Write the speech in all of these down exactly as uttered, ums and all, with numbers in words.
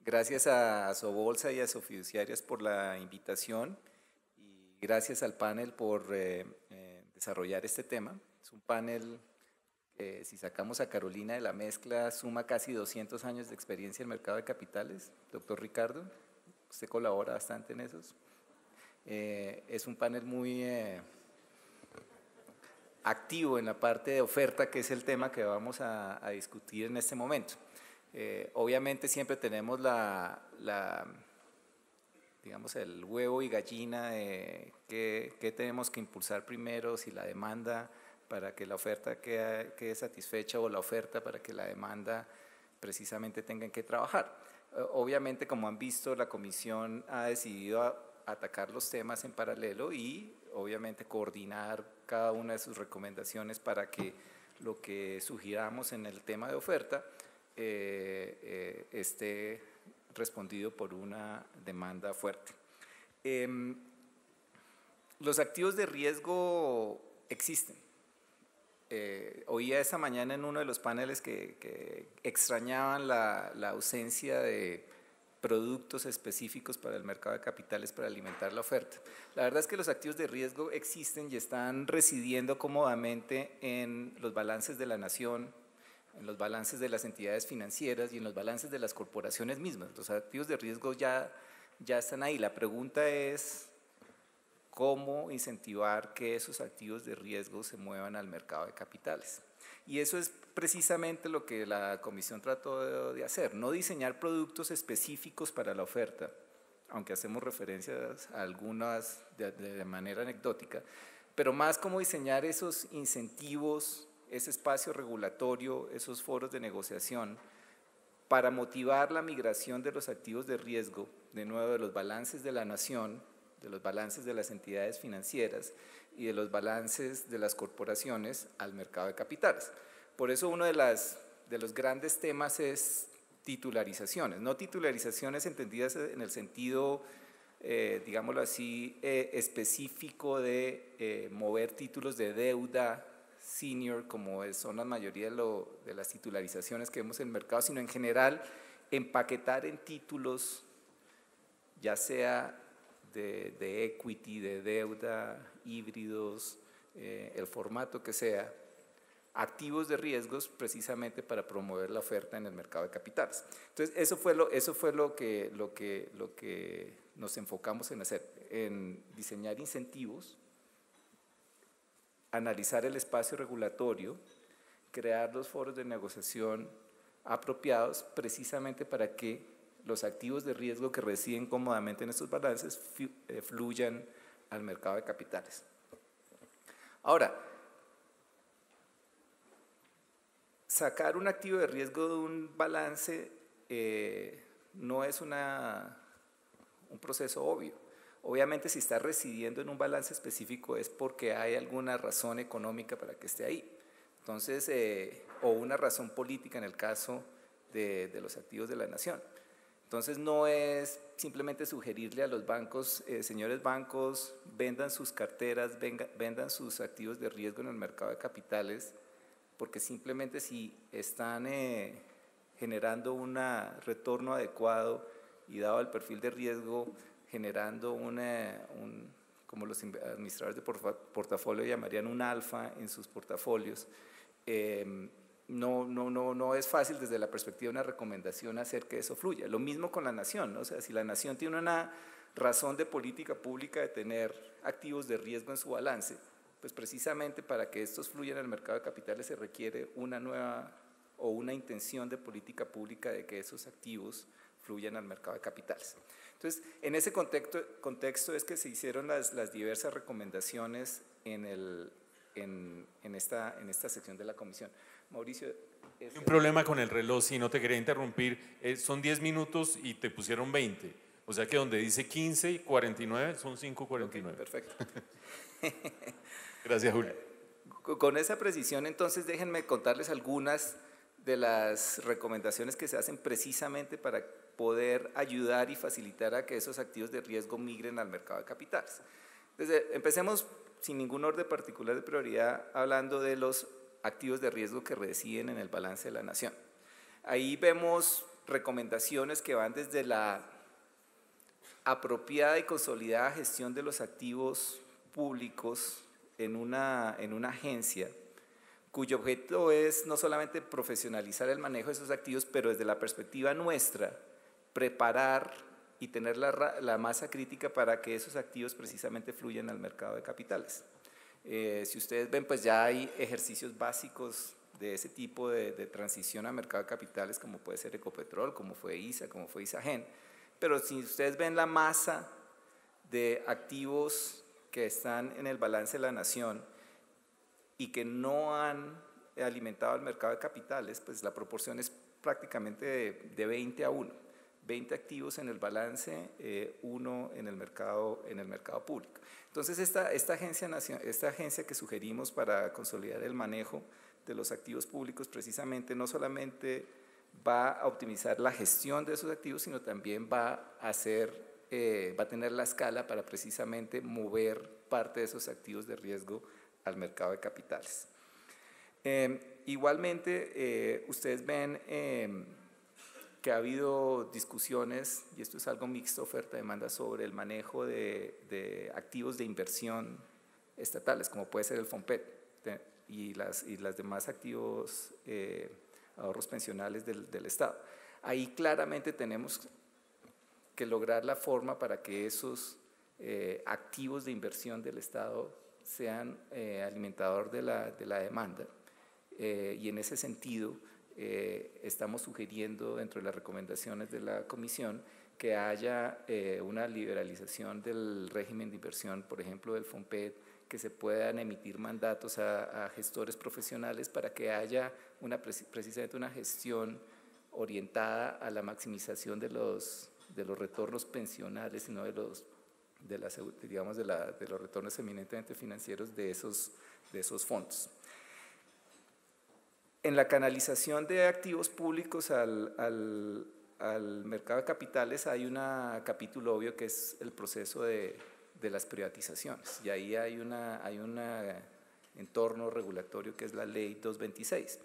Gracias a Sobolsa y a Sofiduciarias por la invitación y gracias al panel por eh, eh, desarrollar este tema. Es un panel, eh, si sacamos a Carolina de la mezcla, suma casi doscientos años de experiencia en el mercado de capitales. Doctor Ricardo, usted colabora bastante en esos. Eh, es un panel muy eh, activo en la parte de oferta, que es el tema que vamos a, a discutir en este momento. Eh, obviamente siempre tenemos la, la, digamos, el huevo y gallina de qué, qué tenemos que impulsar primero, si la demanda para que la oferta quede, quede satisfecha o la oferta para que la demanda precisamente tengan que trabajar. Eh, obviamente, como han visto, la Comisión ha decidido a, atacar los temas en paralelo y obviamente coordinar cada una de sus recomendaciones para que lo que sugiramos en el tema de oferta Eh, eh, esté respondido por una demanda fuerte. Eh, los activos de riesgo existen. Eh, oía esta mañana en uno de los paneles que, que extrañaban la, la ausencia de productos específicos para el mercado de capitales para alimentar la oferta. La verdad es que los activos de riesgo existen y están residiendo cómodamente en los balances de la nación, en los balances de las entidades financieras y en los balances de las corporaciones mismas. Los activos de riesgo ya, ya están ahí. La pregunta es cómo incentivar que esos activos de riesgo se muevan al mercado de capitales. Y eso es precisamente lo que la Comisión trató de, de hacer, no diseñar productos específicos para la oferta, aunque hacemos referencias a algunas de, de manera anecdótica, pero más cómo diseñar esos incentivos, ese espacio regulatorio, esos foros de negociación para motivar la migración de los activos de riesgo, de nuevo de los balances de la nación, de los balances de las entidades financieras y de los balances de las corporaciones al mercado de capitales. Por eso uno de, las, de los grandes temas es titularizaciones, no titularizaciones entendidas en el sentido, eh, digámoslo así, eh, específico de eh, mover títulos de deuda senior, como son la mayoría de, lo, de las titularizaciones que vemos en el mercado, sino en general empaquetar en títulos, ya sea de, de equity, de deuda, híbridos, eh, el formato que sea, activos de riesgos precisamente para promover la oferta en el mercado de capitales. Entonces, eso fue lo, eso fue lo, que, lo, que, lo que nos enfocamos en hacer, en diseñar incentivos, analizar el espacio regulatorio, crear los foros de negociación apropiados precisamente para que los activos de riesgo que residen cómodamente en estos balances fluyan al mercado de capitales. Ahora, sacar un activo de riesgo de un balance eh, no es una, un proceso obvio. Obviamente, si está residiendo en un balance específico es porque hay alguna razón económica para que esté ahí. Entonces, eh, o una razón política en el caso de, de los activos de la nación. Entonces, no es simplemente sugerirle a los bancos, eh, señores bancos, vendan sus carteras, venga, vendan sus activos de riesgo en el mercado de capitales, porque simplemente si están eh, generando un retorno adecuado y dado el perfil de riesgo, generando una, un, como los administradores de portafolio llamarían un alfa en sus portafolios, eh, no, no, no, no es fácil desde la perspectiva de una recomendación hacer que eso fluya. Lo mismo con la nación, ¿no? O sea, si la nación tiene una razón de política pública de tener activos de riesgo en su balance, pues precisamente para que estos fluyan al mercado de capitales se requiere una nueva o una intención de política pública de que esos activos fluyan al mercado de capitales. Entonces, en ese contexto, contexto es que se hicieron las, las diversas recomendaciones en, el, en, en, esta, en esta sección de la comisión. Mauricio. Hay un problema con el reloj, si no te quería interrumpir, eh, son diez minutos y te pusieron veinte, o sea que donde dice quince y cuarenta y nueve son cinco cuarenta y nueve. Okay, perfecto. Gracias, Julio. Con esa precisión, entonces, déjenme contarles algunas de las recomendaciones que se hacen precisamente para poder ayudar y facilitar a que esos activos de riesgo migren al mercado de capitales. Entonces, empecemos sin ningún orden particular de prioridad hablando de los activos de riesgo que residen en el balance de la nación. Ahí vemos recomendaciones que van desde la apropiada y consolidada gestión de los activos públicos en una, en una agencia, cuyo objeto es no solamente profesionalizar el manejo de esos activos, pero desde la perspectiva nuestra, preparar y tener la, la masa crítica para que esos activos precisamente fluyan al mercado de capitales. Eh, si ustedes ven, pues ya hay ejercicios básicos de ese tipo de, de transición a mercado de capitales, como puede ser Ecopetrol, como fue I S A, como fue Isagen, pero si ustedes ven la masa de activos que están en el balance de la nación y que no han alimentado el mercado de capitales, pues la proporción es prácticamente de, de veinte a uno. veinte activos en el balance, eh, uno en el mercado, en el mercado público. Entonces, esta, esta, agencia, esta agencia que sugerimos para consolidar el manejo de los activos públicos, precisamente no solamente va a optimizar la gestión de esos activos, sino también va a, hacer, eh, va a tener la escala para precisamente mover parte de esos activos de riesgo al mercado de capitales. Eh, igualmente, eh, ustedes ven eh, que ha habido discusiones, y esto es algo mixto, oferta-demanda, sobre el manejo de, de activos de inversión estatales, como puede ser el FOMPET de, y, las, y las demás activos, eh, ahorros pensionales del, del Estado. Ahí claramente tenemos que lograr la forma para que esos eh, activos de inversión del Estado sean eh, alimentador de la, de la demanda, eh, y en ese sentido eh, estamos sugiriendo dentro de las recomendaciones de la Comisión que haya eh, una liberalización del régimen de inversión, por ejemplo del FOMPET, que se puedan emitir mandatos a, a gestores profesionales para que haya una, precisamente una gestión orientada a la maximización de los, de los retornos pensionales y no de los, de, la, digamos de, la, de los retornos eminentemente financieros de esos, de esos fondos. En la canalización de activos públicos al, al, al mercado de capitales hay un capítulo obvio que es el proceso de, de las privatizaciones, y ahí hay un hay una entorno regulatorio que es la ley doscientos veintiséis.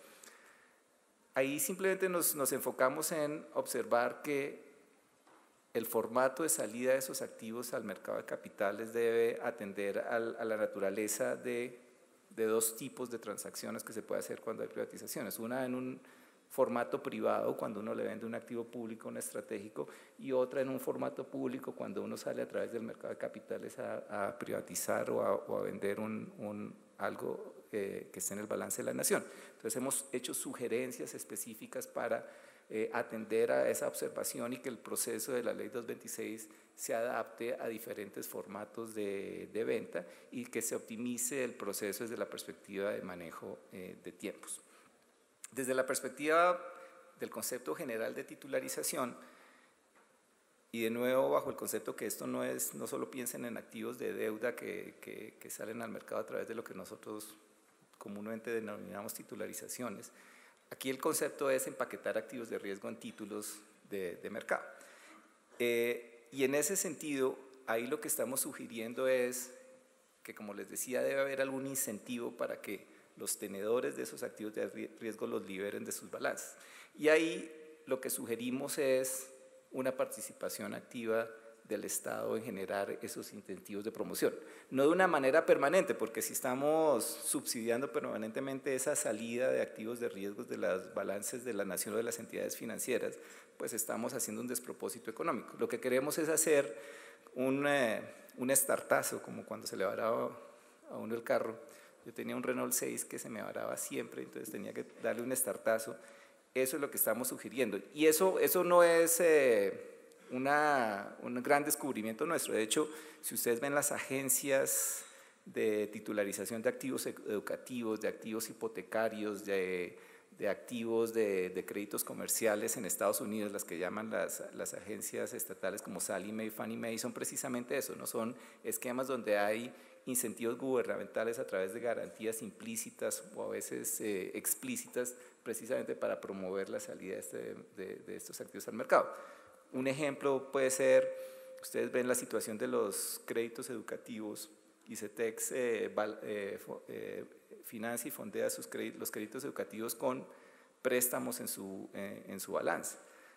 Ahí simplemente nos, nos enfocamos en observar que el formato de salida de esos activos al mercado de capitales debe atender al, a la naturaleza de, de dos tipos de transacciones que se puede hacer cuando hay privatizaciones. Una en un formato privado, cuando uno le vende un activo público, un estratégico, y otra en un formato público, cuando uno sale a través del mercado de capitales a, a privatizar o a, o a vender un, un, algo eh, que esté en el balance de la nación. Entonces hemos hecho sugerencias específicas para eh, atender a esa observación y que el proceso de la ley doscientos veintiséis se adapte a diferentes formatos de, de venta y que se optimice el proceso desde la perspectiva de manejo eh, de tiempos. Desde la perspectiva del concepto general de titularización, y de nuevo bajo el concepto que esto no es, no solo piensen en activos de deuda que, que, que salen al mercado a través de lo que nosotros comúnmente denominamos titularizaciones, aquí el concepto es empaquetar activos de riesgo en títulos de, de mercado. Eh, y en ese sentido, ahí lo que estamos sugiriendo es que, como les decía, debe haber algún incentivo para que los tenedores de esos activos de riesgo los liberen de sus balances. Y ahí lo que sugerimos es una participación activa del Estado en generar esos incentivos de promoción. No de una manera permanente, porque si estamos subsidiando permanentemente esa salida de activos de riesgos de los balances de la nación o de las entidades financieras, pues estamos haciendo un despropósito económico. Lo que queremos es hacer un, eh, un estartazo, como cuando se le varaba a uno el carro. Yo tenía un Renault seis que se me varaba siempre, entonces tenía que darle un estartazo. Eso es lo que estamos sugiriendo. Y eso, eso no es eh, una, un gran descubrimiento nuestro. De hecho, si ustedes ven las agencias de titularización de activos educativos, de activos hipotecarios, de, de activos de, de créditos comerciales en Estados Unidos, las que llaman las, las agencias estatales como Sallie Mae, Fannie Mae, son precisamente eso, ¿no? Son esquemas donde hay incentivos gubernamentales a través de garantías implícitas o a veces eh, explícitas, precisamente para promover la salida de, este, de, de estos activos al mercado. Un ejemplo puede ser, ustedes ven la situación de los créditos educativos, ICETEX eh, eh, eh, financia y fondea sus créditos, los créditos educativos con préstamos en su, eh, en su balance.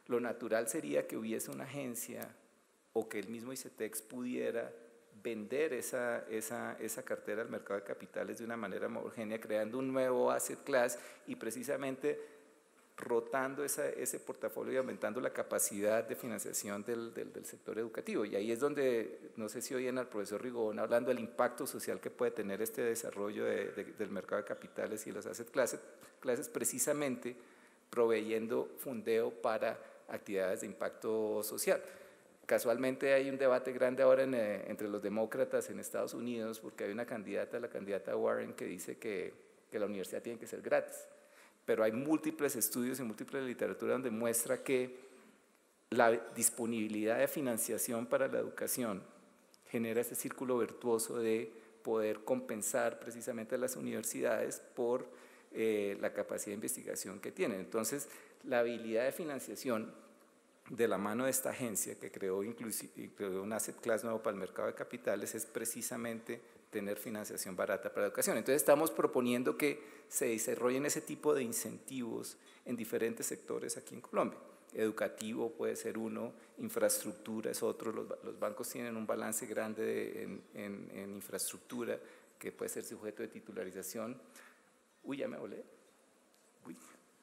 Lo natural sería que hubiese una agencia o que el mismo ICETEX pudiera vender esa, esa, esa cartera al mercado de capitales de una manera homogénea, creando un nuevo asset class y precisamente rotando esa, ese portafolio y aumentando la capacidad de financiación del, del, del sector educativo. Y ahí es donde, no sé si oyen al profesor Rigobón hablando del impacto social que puede tener este desarrollo de, de, del mercado de capitales y los asset classes, classes precisamente proveyendo fundeo para actividades de impacto social. Casualmente hay un debate grande ahora en, eh, entre los demócratas en Estados Unidos porque hay una candidata, la candidata Warren, que dice que, que la universidad tiene que ser gratis. Pero hay múltiples estudios y múltiples literatura donde muestra que la disponibilidad de financiación para la educación genera ese círculo virtuoso de poder compensar precisamente a las universidades por eh, la capacidad de investigación que tienen. Entonces, la habilidad de financiación de la mano de esta agencia que creó, creó un asset class nuevo para el mercado de capitales es precisamente tener financiación barata para la educación. Entonces estamos proponiendo que se desarrollen ese tipo de incentivos en diferentes sectores aquí en Colombia. Educativo puede ser uno, infraestructura es otro, los, los bancos tienen un balance grande de, en, en, en infraestructura que puede ser sujeto de titularización. Uy, ya me volé. Uy.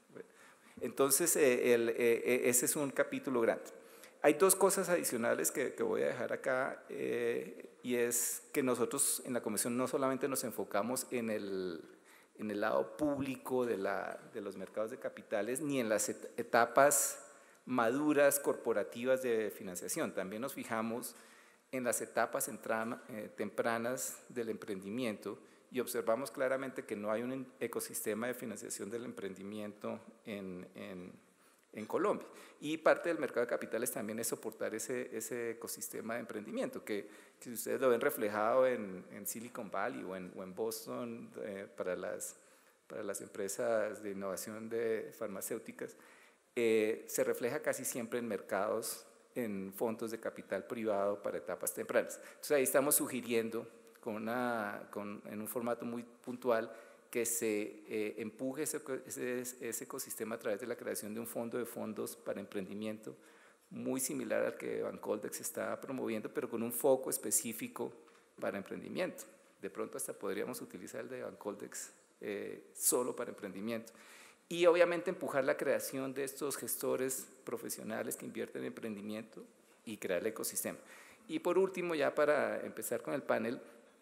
Entonces, eh, el, eh, ese es un capítulo grande. Hay dos cosas adicionales que, que voy a dejar acá, eh, y es que nosotros en la comisión no solamente nos enfocamos en el, en el lado público de, la, de los mercados de capitales, ni en las etapas maduras corporativas de financiación, también nos fijamos en las etapas entrama, eh, tempranas del emprendimiento, y observamos claramente que no hay un ecosistema de financiación del emprendimiento en, en, en Colombia. Y parte del mercado de capitales también es soportar ese, ese ecosistema de emprendimiento, que, que si ustedes lo ven reflejado en, en Silicon Valley o en, o en Boston eh, para, las, para las empresas de innovación de farmacéuticas, eh, se refleja casi siempre en mercados, en fondos de capital privado para etapas tempranas. Entonces ahí estamos sugiriendo Con una, con, en un formato muy puntual, que se eh, empuje ese, ese, ese ecosistema a través de la creación de un fondo de fondos para emprendimiento, muy similar al que Bancoldex está promoviendo, pero con un foco específico para emprendimiento. De pronto hasta podríamos utilizar el de Bancoldex eh, solo para emprendimiento. Y obviamente empujar la creación de estos gestores profesionales que invierten en emprendimiento y crear el ecosistema. Y por último, ya para empezar con el panel,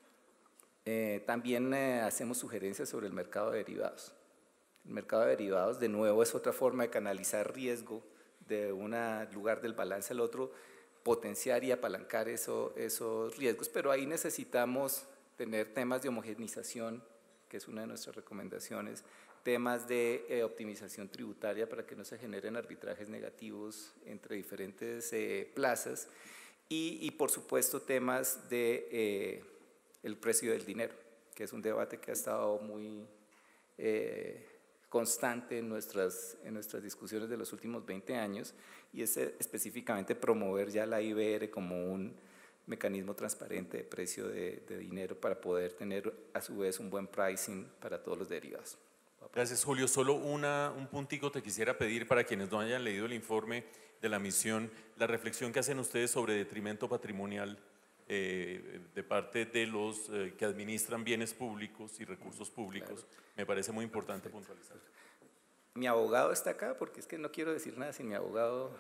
Eh, también eh, hacemos sugerencias sobre el mercado de derivados. El mercado de derivados, de nuevo, es otra forma de canalizar riesgo de un lugar del balance al otro, potenciar y apalancar eso, esos riesgos, pero ahí necesitamos tener temas de homogenización, que es una de nuestras recomendaciones, temas de eh, optimización tributaria para que no se generen arbitrajes negativos entre diferentes eh, plazas y, y, por supuesto, temas de eh, el precio del dinero, que es un debate que ha estado muy eh, constante en nuestras, en nuestras discusiones de los últimos veinte años, y es específicamente promover ya la I B R como un mecanismo transparente de precio de, de dinero para poder tener a su vez un buen pricing para todos los derivados. Gracias, Julio. Solo una, un puntico te quisiera pedir para quienes no hayan leído el informe de la misión, la reflexión que hacen ustedes sobre detrimento patrimonial Eh, de parte de los eh, que administran bienes públicos y recursos públicos, claro. Me parece muy importante Perfecto. Puntualizar. Mi abogado está acá porque es que no quiero decir nada sin mi abogado.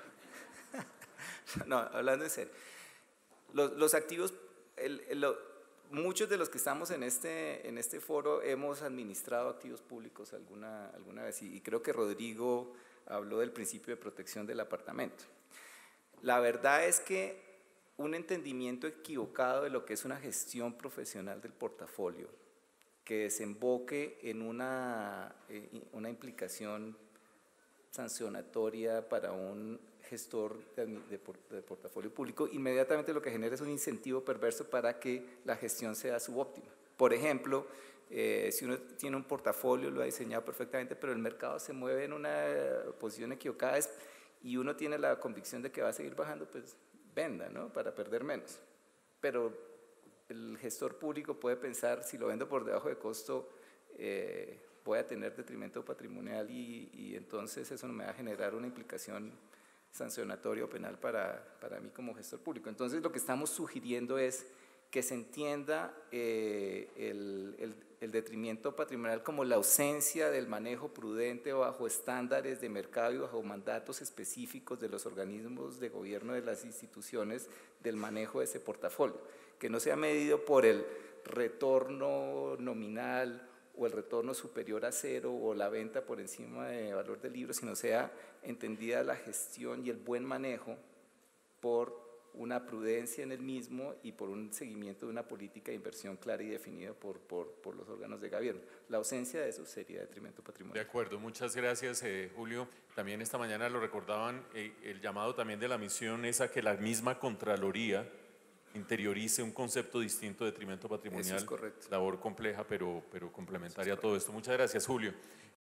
No, hablando en serio. Los, los activos, el, el, lo, muchos de los que estamos en este, en este foro hemos administrado activos públicos alguna, alguna vez y, y creo que Rodrigo habló del principio de protección del apartamento. La verdad es que un entendimiento equivocado de lo que es una gestión profesional del portafolio, que desemboque en una, eh, una implicación sancionatoria para un gestor de, de, de portafolio público, inmediatamente lo que genera es un incentivo perverso para que la gestión sea subóptima. Por ejemplo, eh, si uno tiene un portafolio, lo ha diseñado perfectamente, pero el mercado se mueve en una posición equivocada y uno tiene la convicción de que va a seguir bajando, pues venda, ¿no? Para perder menos. Pero el gestor público puede pensar, si lo vendo por debajo de costo, eh, voy a tener detrimento patrimonial y, y entonces eso me va a generar una implicación sancionatorio penal para, para mí como gestor público. Entonces lo que estamos sugiriendo es que se entienda eh, el, el, el detrimento patrimonial como la ausencia del manejo prudente bajo estándares de mercado y bajo mandatos específicos de los organismos de gobierno de las instituciones del manejo de ese portafolio, que no sea medido por el retorno nominal o el retorno superior a cero o la venta por encima de valor del libro, sino sea entendida la gestión y el buen manejo por una prudencia en el mismo y por un seguimiento de una política de inversión clara y definida por, por, por los órganos de gobierno. La ausencia de eso sería detrimento patrimonial. De acuerdo, muchas gracias, eh, Julio. También esta mañana lo recordaban, eh, el llamado también de la misión es a que la misma Contraloría interiorice un concepto distinto de detrimento patrimonial. Eso es correcto. Labor compleja, pero, pero complementaria a todo esto. Muchas gracias, Julio.